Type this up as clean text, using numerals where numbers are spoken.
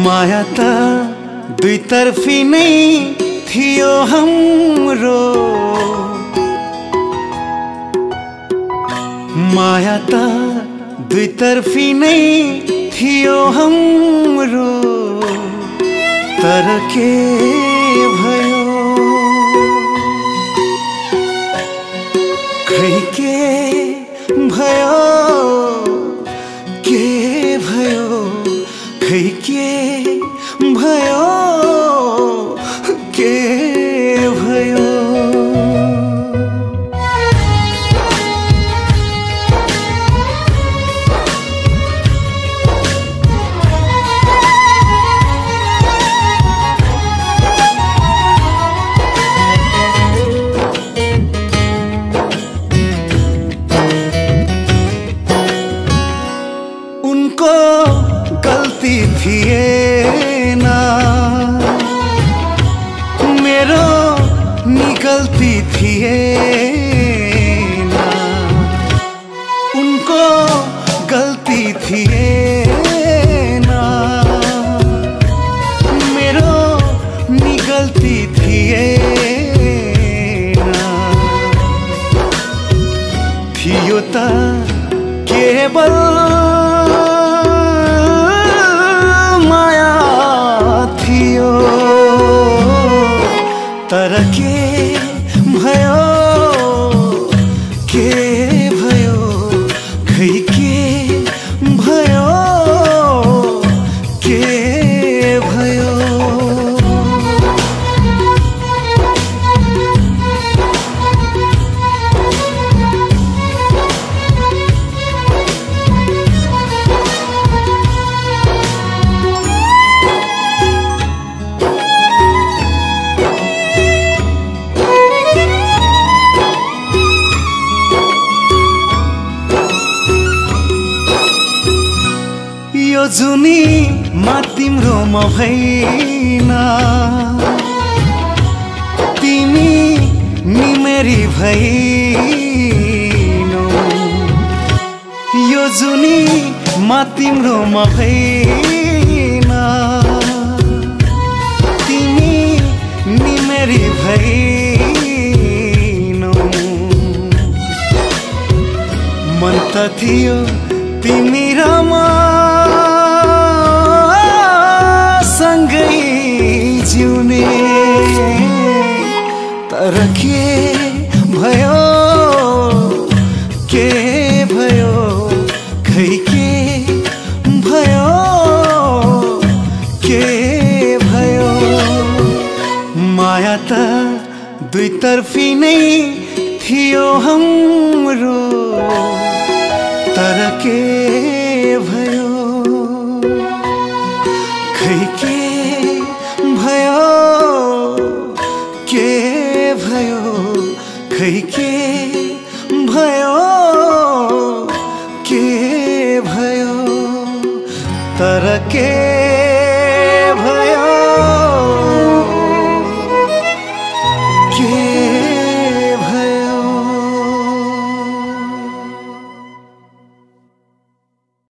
माया त दुईतर्फी नै थियो हाम्रो, माया त दुईतर्फी नै थियो हाम्रो, तर के भयो खै के भयो, के भयो खै के भयो, के भयो। उनको गल्ती थिएन, मेरो नि गल्ती थिएन, उनको गल्ती थिएन, मेरो नि गल्ती थिएन, थियो त केवल तर के भयो, के भयो खै के भयो, के भयो। यो जुनी मा तिम्रोमा भएन, तिमी नि मेरी भएनौ, यो जुनी मा तिम्रोमा भएन, तिमी नि मेरी भएनौ, मन त थियो तिमी र म सँगै जिउने, तर के भयो, के भयो खै के भयो, के भयो। माया त दुईतर्फी नै थियो हाम्रो, तर के भयो खै के भयो, के भयो खै के भयो, के भयो, तर के